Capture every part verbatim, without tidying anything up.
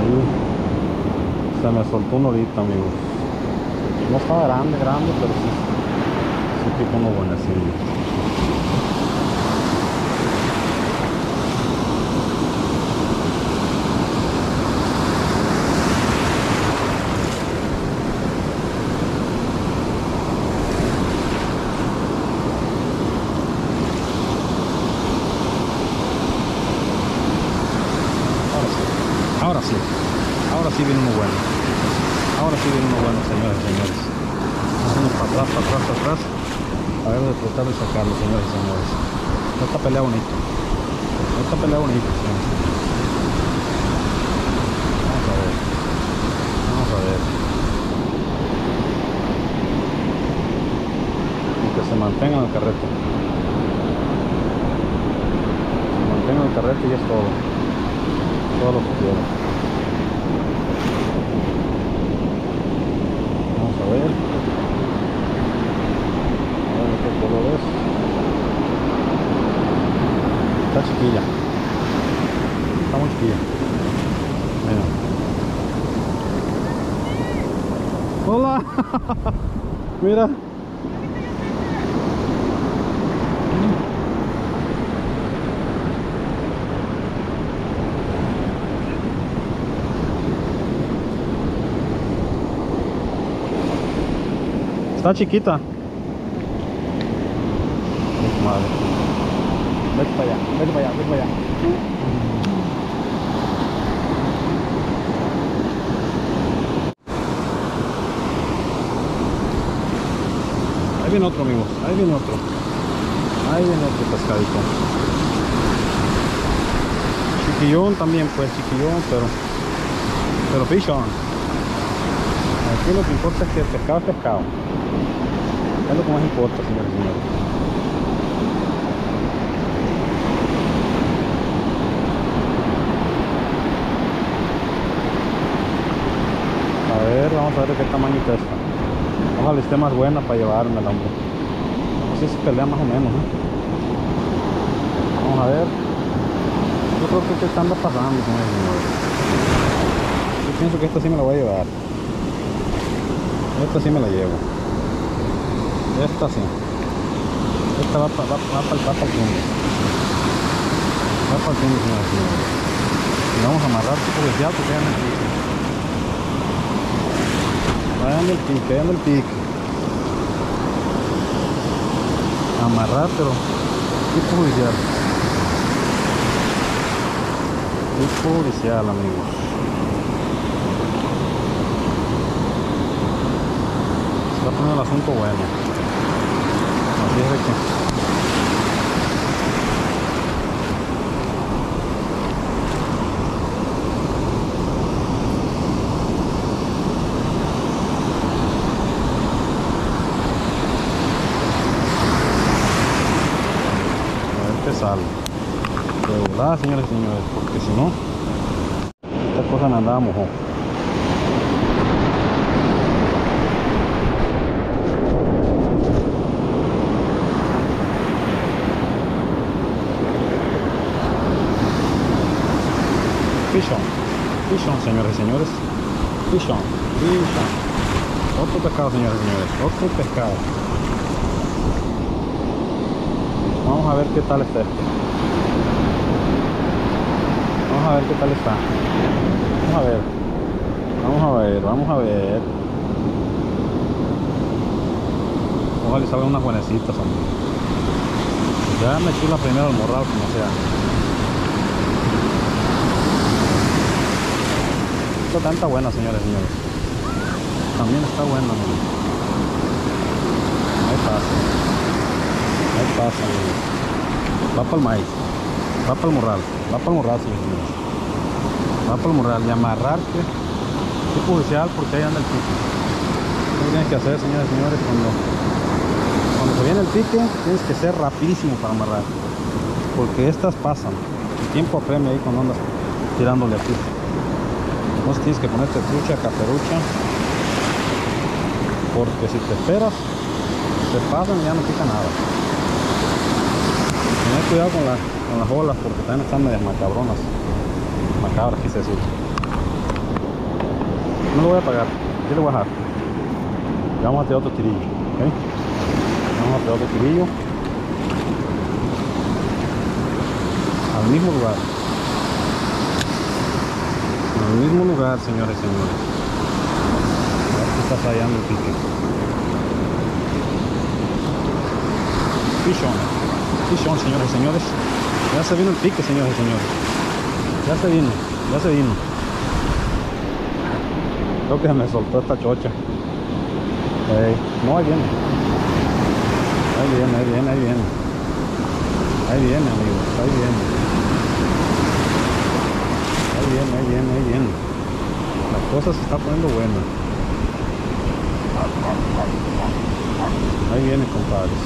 Sí, se me soltó uno ahorita, amigos. No estaba grande, grande, pero sí, sí pico uno buenecillo. Ahora sí, ahora sí viene uno bueno. Ahora sí viene uno bueno, señores y señores. Hacemos para atrás, para atrás, para atrás. A ver, de tratar de sacarlo, señores y señores. Esta pelea bonita. Esta pelea bonita, señores. Vamos a ver. Vamos a ver. Y que se mantenga en el carrete. Se mantenga en el carrete y es todo. Todo lo que quiero. Vamos a ver. A ver qué color es. Está chiquilla. Está muy chiquilla. Mira. Hola. Mira. Está chiquita. Madre. Vete para allá, vete para allá, vete para allá. Ahí viene otro, amigos. Ahí viene otro. Ahí viene otro pescadito. Chiquillón también, pues, chiquillón, pero pero fish on. Aquí lo que importa es que el pescado es pescado. Es lo que más importa, señores y señores. A ver, vamos a ver de qué tamaño está esta. Ojalá esté más buena para llevarme el hombre. No sé si pelea más o menos, ¿eh? Vamos a ver. Yo creo que esta anda pasando, señores y señores. Yo pienso que esta sí me la voy a llevar. Esta sí me la llevo. Esta sí. Esta va para va, va, va, va el fondo. Va para el fondo, señores y señores. Y vamos a amarrar tipo de fiato que anda aquí. Vayan el pique, vayan el pique. Amarrar, pero tipo judicial. Tipo judicial, amigos. Se va a poner el asunto bueno. Así es de que sale de volada, señores y señores, porque si no esta cosa me andaba mojón. Fish on, fish on, señores y señores, fish on, fish on. Otro pescado, señores y señores, otro pescado. Vamos a ver qué tal está este. Vamos a ver qué tal está. Vamos a ver. Vamos a ver, vamos a ver. Ojalá salgan unas buenecitas, hombre. Ya me eché la primera al morral, como sea. Esta también está buena, señores y señores. También está buena, ¿no? Ahí pasa. Ahí pasa, amigos. Va para el maíz. Va para el morral. Va para el morral, señores y señores. Va para el morral. Y amarrarte. Tipo judicial, porque ahí anda el pique. ¿Qué tienes que hacer, señores y señores? Cuando, cuando se viene el pique, tienes que ser rapidísimo para amarrar. Porque estas pasan. El tiempo apremia ahí cuando andas tirándole aquí. Entonces tienes que ponerte trucha, caperucha. Porque si te esperas, te pasan y ya no pica nada. Tener cuidado con, la, con las olas, porque también están medias macabronas. Macabras, quise decir. No lo voy a pagar, aquí le voy a dejar. Ya vamos a tirar otro tirillo, ¿ok? Vamos a tirar otro tirillo al mismo lugar. Al mismo lugar, señores y señores. Aquí está fallando el pique. Fish on. Fish on, señores y señores. Ya se vino el pique, señores y señores. Ya se vino, ya se vino. Creo que me soltó esta chocha. Hey, no, ahí viene. Ahí viene, ahí viene, ahí viene. Ahí viene, amigos, ahí viene. Ahí viene, ahí viene, ahí viene. La cosa se está poniendo buena. Ahí viene, compadres.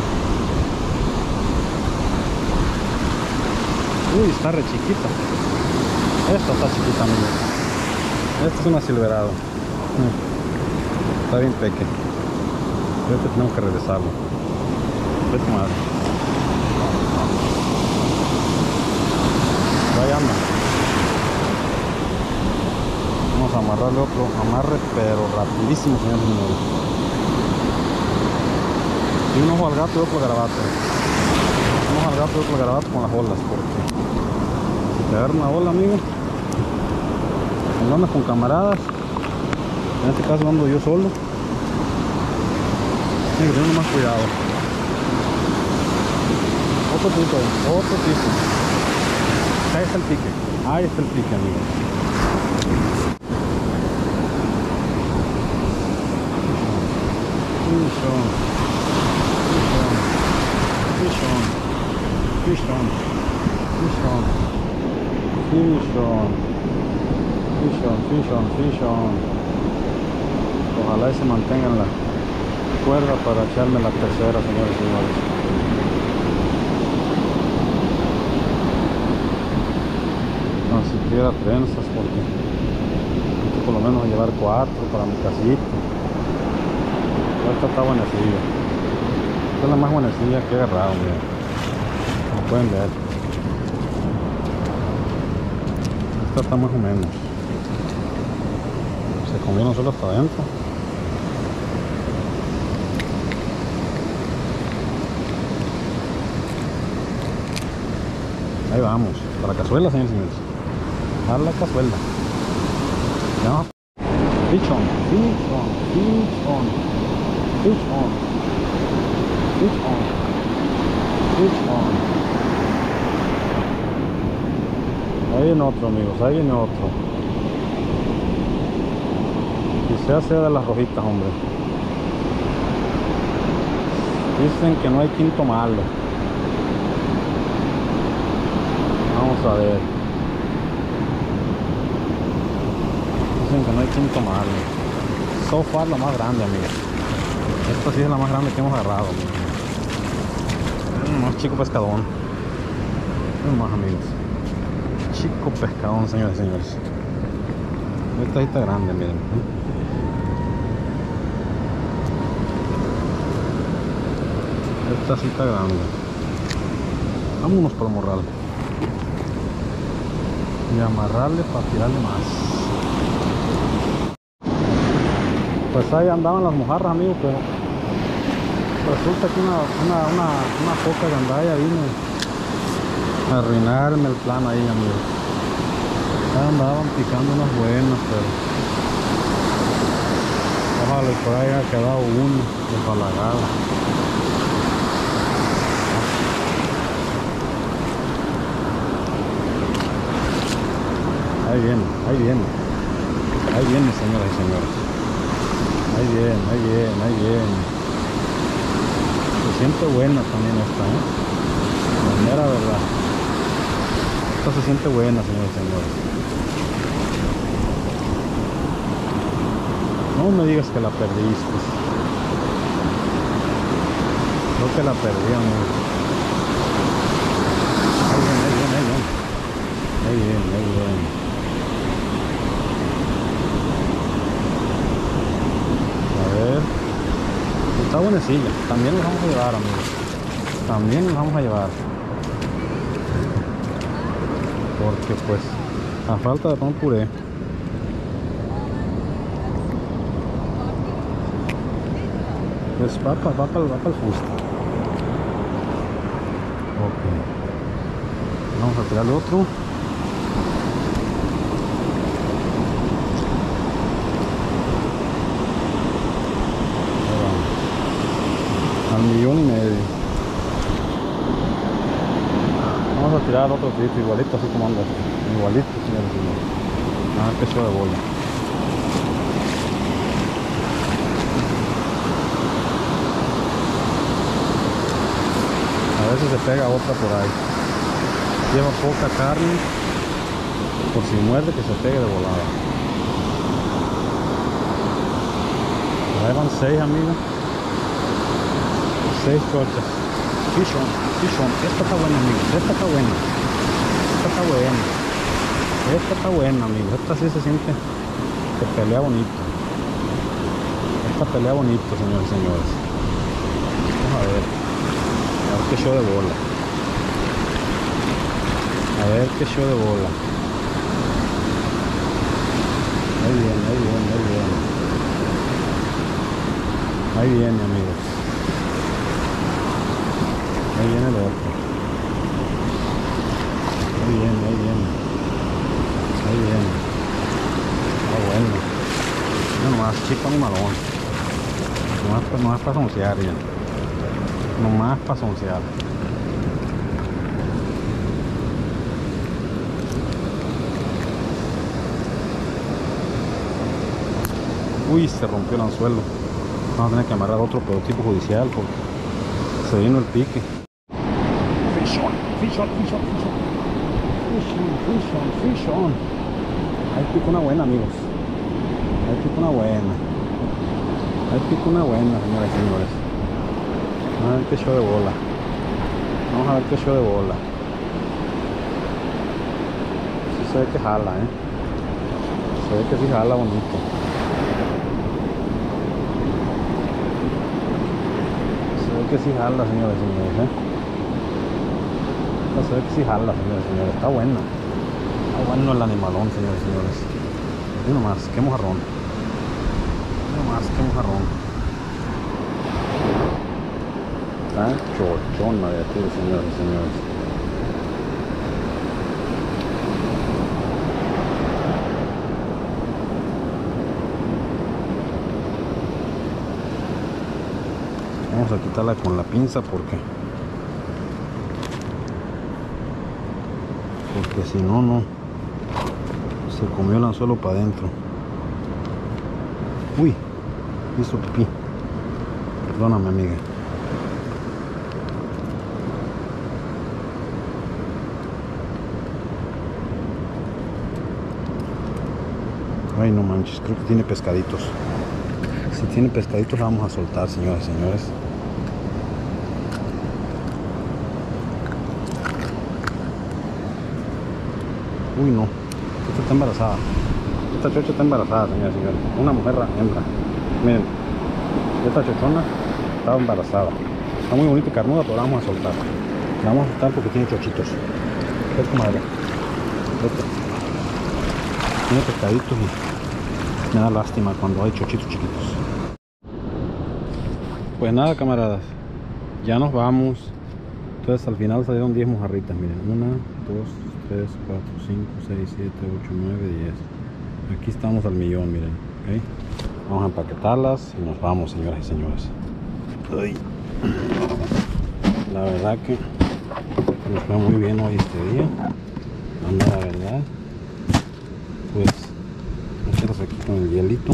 Uy, está re chiquita. Esta está chiquita, amigos. Esta es una silverado. Está bien peque. Este tenemos que regresarlo. Vete madre. Ahí anda. Vamos a amarrarle otro amarre, pero rapidísimo, señores y señores. Y un ojo al gato y otro garabato. Un ojo al gato y otro garabato con las olas, porque si te agarra una ola, amigo, cuando andas con camaradas, en este caso ando yo solo, tienes que tener más cuidado. Otro tipo, otro tipo. Ahí está el pique, ahí está el pique, amigo. Fish on, fish on, fish on, fish on, fish on, fish on, fish on, fish on. Ojalá y se mantengan la cuerda para echarme la tercera, señores y señores. No siquiera trenzas, porque esto por lo menos voy a llevar cuatro para mi casita. Esta está buenecilla. Esta es la más buenecilla que he agarrado, miren. Como pueden ver. Esta está más o menos. Se conviene solo hasta adentro. Ahí vamos. Para la cazuela, señores y señores. A la cazuela. Ya. Fish on, fish on, fish on. Fish on, fish on, fish on. Ahí viene otro, amigos, ahí viene otro. Y se hace de las rojitas, hombre. Dicen que no hay quinto malo. Vamos a ver. Dicen que no hay quinto malo. So far la más grande, amigos. Esta sí es la más grande que hemos agarrado. Un más chico pescadón. Un más, amigos. Chico pescadón, señores y señores. Esta sí está grande, miren. Esta sí está grande. Vámonos por el morral. Y amarrarle para tirarle más. Pues ahí andaban las mojarras, amigos, pero resulta que una, una, una, una poca gandalla vino a arruinarme el plan ahí, amigos. Ya andaban picando unas buenas, pero ojalá por ahí haya quedado uno desbalagado. Ahí viene, ahí viene, ahí viene, señoras y señores. Ahí viene, ahí viene, ahí viene. Se siente buena también esta, ¿eh? La mera verdad. Esta se siente buena, señores y señores. No me digas que la perdiste. Creo que la perdí, amor. Ahí viene, ahí viene, ahí viene. Ahí viene, ahí viene. Está buenecilla, también nos vamos a llevar, amigos. También nos vamos a llevar. Porque pues a falta de pan puré. Pues va para va pa, va pa el fusta. Ok. Vamos a tirar el otro. Al millón y medio. Vamos a tirar otro trito igualito, así como anda. Igualito, señores y señores. Ah, qué show de bola. A veces se pega otra por ahí. Lleva poca carne. Por si muerde que se pegue de volada. Ahí van seis, amigos. Seis chochas. Fish on, fish on. Esta está buena, amigos. Esta está buena. Esta está buena. Esta está buena, amigos. Esta sí se siente que pelea bonito. Esta pelea bonito, señores y señores. Vamos a ver. A ver qué show de bola. A ver qué show de bola. Ahí viene, ahí viene, ahí viene. Ahí viene, amigos. Ahí viene el otro. Ahí viene, ahí viene. Ahí viene. Ah, bueno. No nomás, chico ni malón. Nomás, nomás para soncear ya. Nomás para soncear. Uy, se rompió el anzuelo. Vamos a tener que amarrar otro prototipo judicial porque se vino el pique. Fish on, fish on, fish on, fish on. Fish on, fish on, fish on. Ahí pica una buena, amigos. Ahí pica una buena. Ahí pica una buena, señoras y señores. A ver qué show de bola. Vamos a ver qué show de bola. Sí se ve que jala, eh. Se ve que sí jala bonito. Que sí jala, señores y señores, ¿eh? Se ve que sí jala, señores y señores. Está buena. Está bueno el animalón, señores y señores. Y nomás, qué mojarrón. Y nomás, qué mojarrón. Está chochona de aquí, señores y señores. Vamos a quitarla con la pinza porque porque si no, no se comió el anzuelo para adentro. Uy, hizo pipí. Perdóname, amiga. Ay, no manches, creo que tiene pescaditos. Si tiene pescaditos la vamos a soltar, señoras y señores. Uy, no, esta está embarazada. Esta chocha está embarazada, señoras y señores. Una mujer hembra. Miren, esta chochona está embarazada. Está muy bonita y carnuda, pero la vamos a soltar. La vamos a soltar porque tiene chochitos. Es como madre. Este. Tiene pescaditos y me da lástima cuando hay chochitos chiquitos. Pues nada, camaradas, ya nos vamos. Entonces al final salieron diez mojarritas. Miren, una, dos, tres, cuatro, cinco, seis, siete, ocho, nueve, diez. Aquí estamos al millón, miren. ¿Okay? Vamos a empaquetarlas y nos vamos, señoras y señores. Ay. La verdad que nos fue muy bien hoy este día. Anda, la verdad, pues nosotros aquí con el hielito.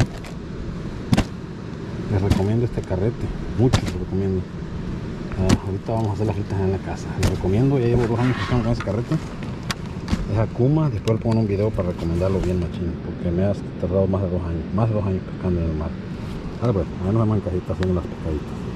Les recomiendo este carrete, mucho les recomiendo. Uh, ahorita vamos a hacer las fritas en la casa. Les recomiendo, ya llevo dos años pescando con ese carrete. Es Akuma, después le pongo un video para recomendarlo bien machín, porque me ha tardado más de dos años, más de dos años pescando en el mar. Ahora pues, a ver, nos vemos en cajita haciendo las pescaditas.